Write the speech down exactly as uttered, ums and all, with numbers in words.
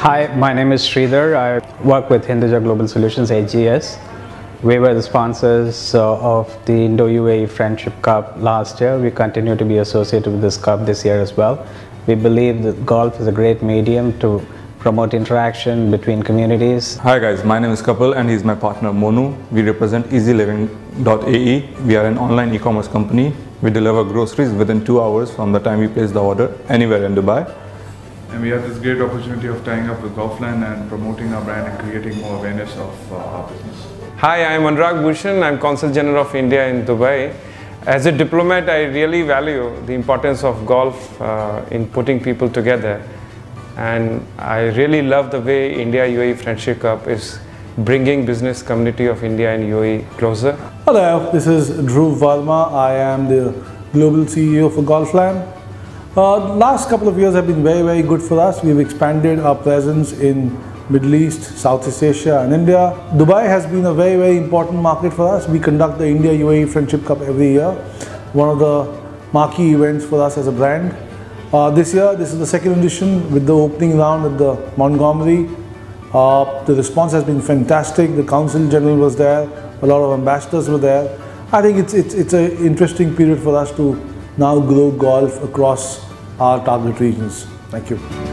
Hi, my name is Sridhar. I work with Inda Global Solutions, A G S. We were the sponsors uh, of the Indo U A E Friendship Cup last year. We continue to be associated with this cup this year as well. We believe that golf is a great medium to promote interaction between communities. Hi guys, my name is Kapil and he's my partner Monu. We represent easy living dot A E. We are an online e-commerce company. We deliver groceries within two hours from the time we place the order anywhere in Dubai. And we have this great opportunity of tying up with GolfLAN and promoting our brand and creating more awareness of uh, our business. Hi, I'm Anurag Bhushan. I'm Consul General of India in Dubai. As a diplomat, I really value the importance of golf uh, in putting people together. And I really love the way India U A E Friendship Cup is bringing business community of India and U A E closer. Hello, this is Dhruv Varma. I am the Global C E O for GolfLAN. Uh, last couple of years have been very, very good for us. We've expanded our presence in Middle East, Southeast Asia and India. Dubai has been a very, very important market for us. We conduct the India U A E Friendship Cup every year. One of the marquee events for us as a brand. Uh, this year, this is the second edition with the opening round at the Montgomerie. Uh, the response has been fantastic. The Consul General was there. A lot of ambassadors were there. I think it's, it's, it's an interesting period for us to now grow golf across our target regions. Thank you.